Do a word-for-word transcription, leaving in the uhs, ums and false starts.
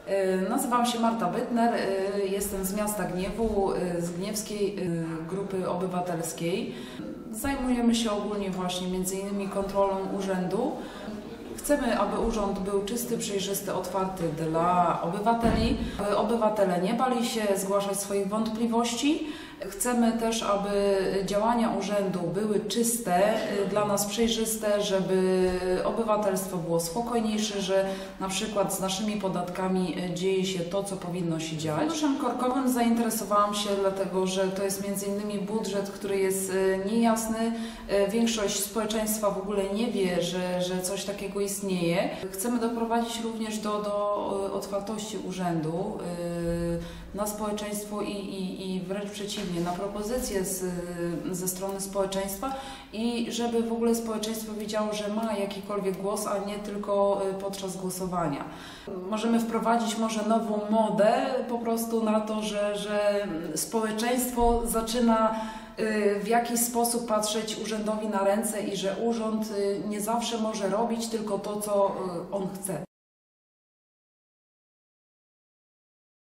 Nazywam się Marta Bytner, jestem z miasta Gniewu, z Gniewskiej Grupy Obywatelskiej. Zajmujemy się ogólnie właśnie między innymi kontrolą urzędu. Chcemy, aby urząd był czysty, przejrzysty, otwarty dla obywateli. Aby obywatele nie bali się zgłaszać swoich wątpliwości. Chcemy też, aby działania urzędu były czyste, dla nas przejrzyste, żeby obywatelstwo było spokojniejsze, że na przykład z naszymi podatkami dzieje się to, co powinno się dziać. Funduszem korkowym zainteresowałam się dlatego, że to jest między innymi budżet, który jest niejasny. Większość społeczeństwa w ogóle nie wie, że, że coś takiego istnieje. Chcemy doprowadzić również do, do otwartości urzędu na społeczeństwo i, i, i wręcz przeciwnie, na propozycje z, ze strony społeczeństwa i żeby w ogóle społeczeństwo wiedziało, że ma jakikolwiek głos, a nie tylko podczas głosowania. Możemy wprowadzić może nową modę po prostu na to, że, że społeczeństwo zaczyna w jakiś sposób patrzeć urzędowi na ręce i że urząd nie zawsze może robić tylko to, co on chce.